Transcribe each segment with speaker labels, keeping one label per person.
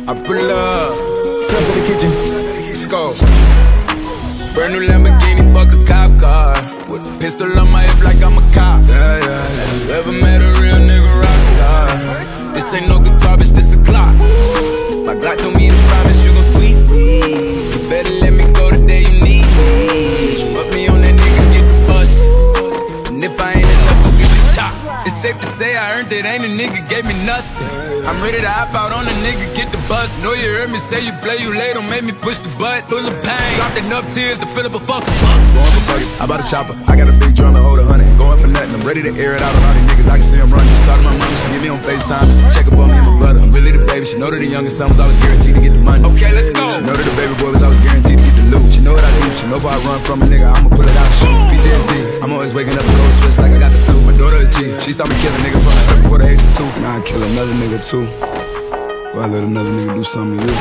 Speaker 1: I pull up, step in the kitchen, let's go. Brand new Lamborghini, fuck a cop car. With a pistol on my hip like I'm a cop. Have you ever met a real nigga rock star? This ain't no guitar, bitch, this a Glock. My Glock told me to promise you gon' squeeze me. You better let me go the day you need me. Put me on that nigga, get the bus. And if I ain't enough, go get the chop. It's safe to say I earned it, ain't a nigga gave me nothing. I'm ready to hop out on a nigga, get the bus. Know you heard me say you play, you late, don't make me push the butt. Full of pain, dropped enough tears to fill up a fucking fuck. Going for buckets, I bought a chopper. I got a big drum to hold 100. Going for nothing, I'm ready to air it out on all these niggas. I can see them running. Just talk to my mama, she get me on FaceTime just to check up on me and my brother. I'm really the baby, she know that the youngest son was always guaranteed to get the money. Okay, let's go. She know that the baby boy was always guaranteed to get the loot. She know what I do, she know if I run from a nigga, I'ma pull it out and shoot. PTSD, I'm always waking up a cold sweats like I got the flu. My daughter a G, she saw me kill a nigga from her before the age of 2. Now I kill another nigga too. Before I let another nigga do something to you.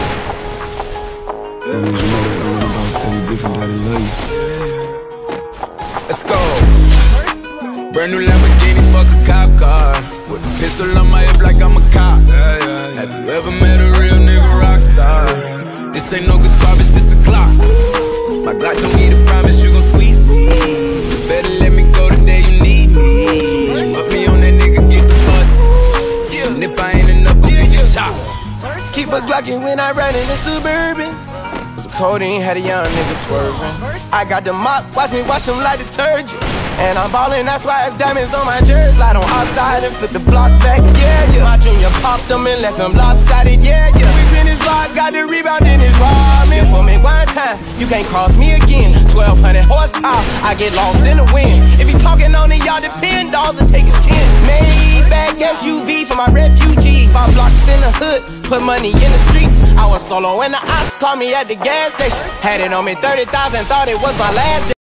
Speaker 1: That means you know that I'm about to tell you different, daddy love you. Let's go. Brand new Lamborghini, fuck a cop car. With a pistol on my hip like I'm a cop. Have you ever met a real nigga rock star? This ain't no guitar, bitch, this a Glock. My Glock told me to promise you gon' squeeze me. You better let me go the day you need me. Put me on that nigga, get the bus. And if I ain't enough, go get your chop.
Speaker 2: Keep a Glockin' when I ride in the Suburban. Cause codeine had a young nigga swerving. I got the mop, watch me wash them like detergent. And I'm ballin', that's why it's diamonds on my jersey. Slide on outside and flip the block back, yeah. My junior popped them and left them lopsided, yeah. We finished block, got the rebound in his ramen. For me one time, you can't cross me again. 1200 horsepower, I get lost in the wind. If he talking on it, y'all depend, dolls and take his chin. Maybach SUV for my refugees. 5 blocks in the hood, put money in the streets. I was solo when the ops called me at the gas station. Had it on me 30,000, thought it was my last day.